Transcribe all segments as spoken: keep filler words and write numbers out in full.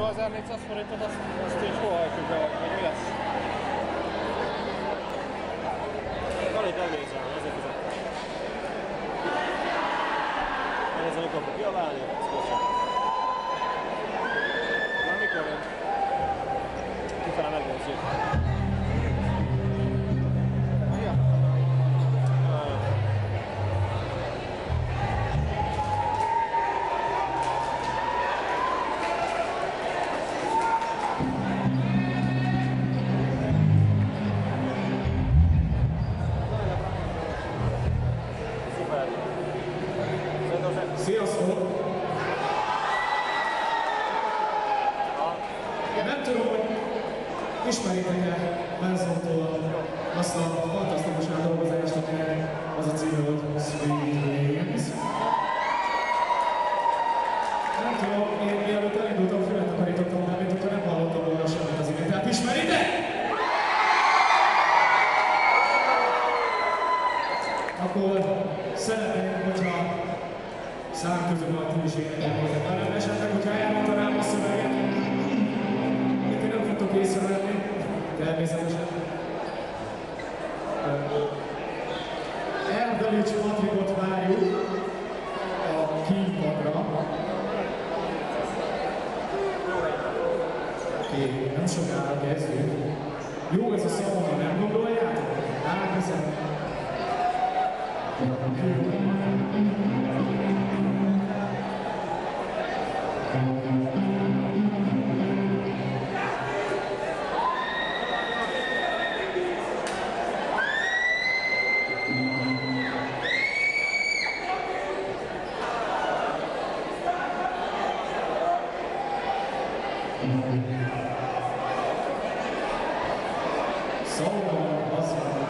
ezer-négyszáz forintot azt, azt így hol hajtjuk be, vagy mi lesz? Galit elnézem, ezért fizettem. Elnézem, mikor fog kiabálni, ez köszön. Na mikor jön? Kifele megnézzük. Sziasztok! Nem tudom, hogy ismeritek-e Manszontól azt a fantasztikus átdolgozást, amelynek az a címe volt Sweet Dreams. Nem tudom, én mielőtt elindultam, fület takarítottam már, mint hogyha nem hallottam volna semmit az imént. Tehát ismeritek? Akkor szeretném, hogyha szám közül a ti is énekelnétek velem, esetleg, hogyha elmondanám a szöveget, amit én nem tudtok észrevenni, természetesen. Erdelics Patrikot várjuk a kínpadra. Oké, nem sokára kezdjük. Jó ez a szavon, nem gondoljátok? Elkezdem. Szóval az van.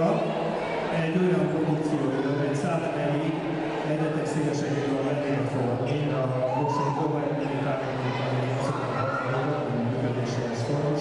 egy olyan produkcióról, egy számomeli egyetek szélességéről vennék fel. Én a boxoló próbáljuk mindig támogatni, ami szoktam használni, hogy működéséhez fontos.